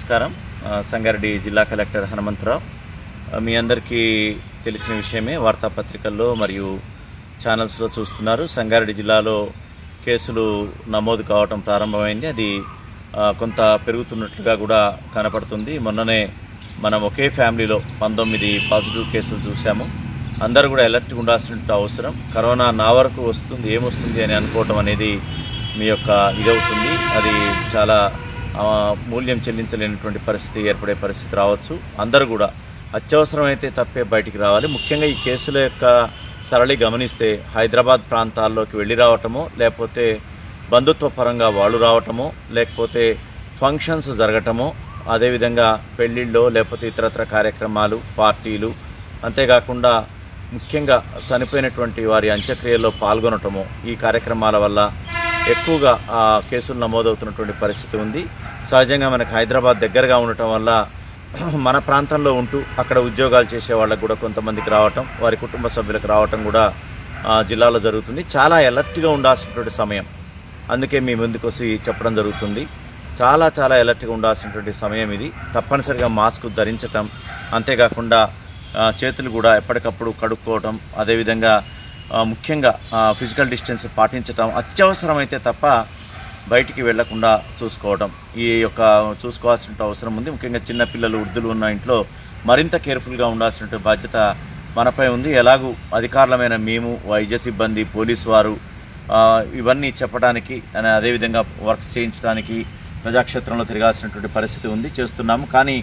నమస్కారం. సంగారెడ్డి జిల్లా కలెక్టర్ హనుమంతరావు. మీ అందరికీ తెలిసిన విషయమే, వార్తాపత్రికల్లో మరియు ఛానల్స్లో చూస్తున్నారు. సంగారెడ్డి జిల్లాలో కేసులు నమోదు కావటం ప్రారంభమైంది. అది కొంత పెరుగుతున్నట్లుగా కూడా కనపడుతుంది. మొన్ననే మనం ఒకే ఫ్యామిలీలో 19 పాజిటివ్ కేసులు చూసాము. అందరూ కూడా అలర్ట్గా ఉండాల్సిన అవసరం. కరోనా నా వరకు వస్తుంది, ఏమొస్తుంది అని అనుకోవటం అనేది మీ యొక్క ఇదవుతుంది. అది చాలా మూల్యం చెల్లించలేనటువంటి పరిస్థితి ఏర్పడే పరిస్థితి రావచ్చు. అందరూ కూడా అత్యవసరమైతే తప్పే బయటికి రావాలి. ముఖ్యంగా ఈ కేసుల యొక్క సరళి గమనిస్తే హైదరాబాద్ ప్రాంతాల్లోకి వెళ్ళి రావటమో, లేకపోతే బంధుత్వ పరంగా వాళ్ళు రావటమో, లేకపోతే ఫంక్షన్స్ జరగటమో, అదేవిధంగా పెళ్ళిళ్ళు లేకపోతే ఇతరత్ర కార్యక్రమాలు, పార్టీలు, అంతేకాకుండా ముఖ్యంగా చనిపోయినటువంటి వారి అంత్యక్రియల్లో పాల్గొనటము, ఈ కార్యక్రమాల వల్ల ఎక్కువగా కేసులు నమోదవుతున్నటువంటి పరిస్థితి ఉంది. సహజంగా మనకు హైదరాబాద్ దగ్గరగా ఉండటం వల్ల మన ప్రాంతంలో ఉంటూ అక్కడ ఉద్యోగాలు చేసే వాళ్ళకు కూడా కొంతమందికి రావటం, వారి కుటుంబ సభ్యులకు రావటం కూడా జిల్లాలో జరుగుతుంది. చాలా అలర్ట్గా ఉండాల్సినటువంటి సమయం. అందుకే మీ ముందుకు వచ్చి చెప్పడం జరుగుతుంది. చాలా అలర్ట్గా ఉండాల్సినటువంటి సమయం ఇది. తప్పనిసరిగా మాస్క్ ధరించటం, అంతేకాకుండా చేతులు కూడా ఎప్పటికప్పుడు కడుక్కోవటం, అదేవిధంగా ముఖ్యంగా ఫిజికల్ డిస్టెన్స్ పాటించటం, అత్యవసరమైతే తప్ప బయటికి వెళ్లకుండా చూసుకోవడం, ఈ యొక్క చూసుకోవాల్సిన అవసరం ఉంది. ముఖ్యంగా చిన్నపిల్లలు, వృద్ధులు ఉన్న ఇంట్లో మరింత కేర్ఫుల్గా ఉండాల్సిన బాధ్యత మనపై ఉంది. ఎలాగూ అధికారులమైన మేము, వైద్య సిబ్బంది, పోలీసు వారు ఇవన్నీ చెప్పడానికి, అదేవిధంగా వర్క్స్ చేయించడానికి ప్రజాక్షేత్రంలో తిరగాల్సినటువంటి పరిస్థితి ఉంది, చేస్తున్నాము. కానీ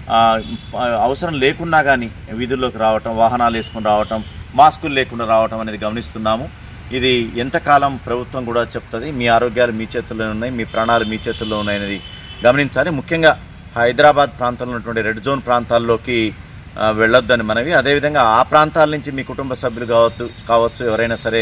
అవసరం లేకున్నా కానీ వీధుల్లోకి రావటం, వాహనాలు వేసుకుని రావటం, మాస్కులు లేకుండా రావటం అనేది గమనిస్తున్నాము. ఇది ఎంతకాలం ప్రభుత్వం కూడా చెప్తుంది. మీ ఆరోగ్యాలు మీ చేతుల్లో ఉన్నాయి, మీ ప్రాణాలు మీ చేతుల్లో ఉన్నాయనేది గమనించాలి. ముఖ్యంగా హైదరాబాద్ ప్రాంతంలో ఉన్నటువంటి రెడ్ జోన్ ప్రాంతాల్లోకి వెళ్ళొద్దని మనవి. అదేవిధంగా ఆ ప్రాంతాల నుంచి మీ కుటుంబ సభ్యులు కావచ్చు ఎవరైనా సరే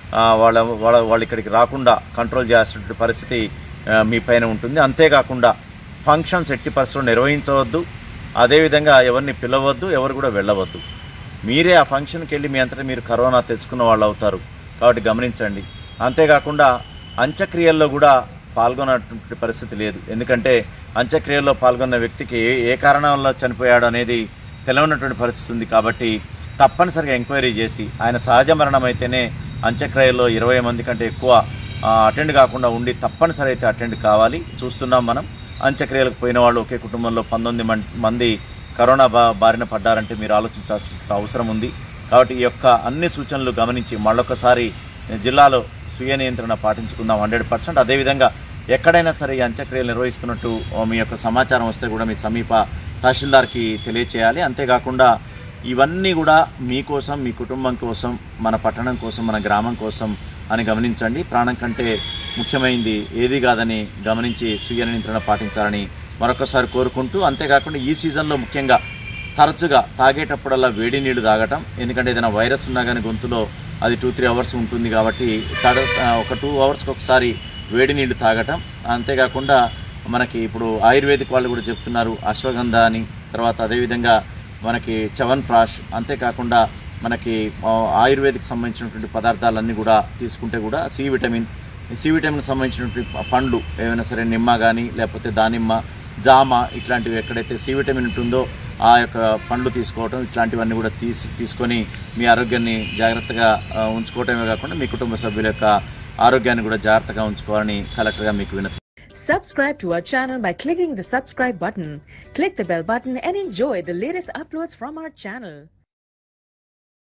వాళ్ళు ఇక్కడికి రాకుండా కంట్రోల్ చేయాల్సిన పరిస్థితి మీ పైన ఉంటుంది. అంతేకాకుండా ఫంక్షన్స్ ఎట్టి పరిస్థితుల్లో నిర్వహించవద్దు. అదేవిధంగా ఎవరిని పిలవద్దు, ఎవరు కూడా వెళ్ళవద్దు. మీరే ఆ ఫంక్షన్కి వెళ్ళి మీ అంతటా మీరు కరోనా తెచ్చుకున్న వాళ్ళు అవుతారు, కాబట్టి గమనించండి. అంతేకాకుండా అంత్యక్రియల్లో కూడా పాల్గొన్నటువంటి పరిస్థితి లేదు. ఎందుకంటే అంత్యక్రియల్లో పాల్గొన్న వ్యక్తికి ఏ కారణం వల్ల చనిపోయాడు అనేది తెలియనటువంటి పరిస్థితి ఉంది. కాబట్టి తప్పనిసరిగా ఎంక్వైరీ చేసి, ఆయన సహజ మరణం అయితేనే అంత్యక్రియల్లో 20 మంది కంటే ఎక్కువ అటెండ్ కాకుండా ఉండి తప్పనిసరి అయితే అటెండ్ కావాలి. చూస్తున్నాం మనం, అంత్యక్రియలకు పోయిన వాళ్ళు ఒకే కుటుంబంలో 19 మంది కరోనా బారిన పడ్డారంటే మీరు ఆలోచించాల్సిన అవసరం ఉంది. కాబట్టి ఈ యొక్క అన్ని సూచనలు గమనించి మళ్ళొకసారి జిల్లాలో స్వీయ నియంత్రణ పాటించుకుందాం 100%. అదేవిధంగా ఎక్కడైనా సరే ఈ అంత్యక్రియలు నిర్వహిస్తున్నట్టు మీ యొక్క సమాచారం వస్తే కూడా మీ సమీప తహసీల్దార్కి తెలియచేయాలి. అంతేకాకుండా ఇవన్నీ కూడా మీకోసం, మీ కుటుంబం కోసం, మన పట్టణం కోసం, మన గ్రామం కోసం అని గమనించండి. ప్రాణం కంటే ముఖ్యమైనది ఏది కాదని గమనించి స్వీయ నియంత్రణ పాటించాలని మరొకసారి కోరుకుంటూ, అంతేకాకుండా ఈ సీజన్లో ముఖ్యంగా తరచుగా తాగేటప్పుడల్లా వేడి నీళ్లు తాగటం. ఎందుకంటే ఏదైనా వైరస్ ఉన్నా కానీ గొంతులో అది 2-3 అవర్స్ ఉంటుంది కాబట్టి ఒక 2 అవర్స్కి ఒకసారి వేడి నీళ్లు తాగటం. అంతేకాకుండా మనకి ఇప్పుడు ఆయుర్వేదిక్ వాళ్ళు కూడా చెప్తున్నారు అశ్వగంధ అని, తర్వాత అదేవిధంగా మనకి చవన్ప్రాష్, అంతేకాకుండా మనకి ఆయుర్వేదిక్ సంబంధించినటువంటి పదార్థాలన్నీ కూడా తీసుకుంటే కూడా సి విటమిన్కి సంబంధించినటువంటి పండ్లు ఏమైనా సరే, నిమ్మ కానీ లేకపోతే దానిమ్మ, జామ, ఇట్లాంటివి ఎక్కడైతే సి విటమిన్ ఉంటుందో ఆ యొక్క పండ్లు తీసుకోవటం, ఇట్లాంటివన్నీ కూడా తీసుకొని మీ ఆరోగ్యాన్ని జాగ్రత్తగా ఉంచుకోవటమే కాకుండా మీ కుటుంబ సభ్యుల యొక్క ఆరోగ్యాన్ని కూడా జాగ్రత్తగా ఉంచుకోవాలని కలెక్టర్గా మీకు వినతి. Subscribe to our channel by clicking the subscribe button. Click the bell button and enjoy the latest uploads from our channel.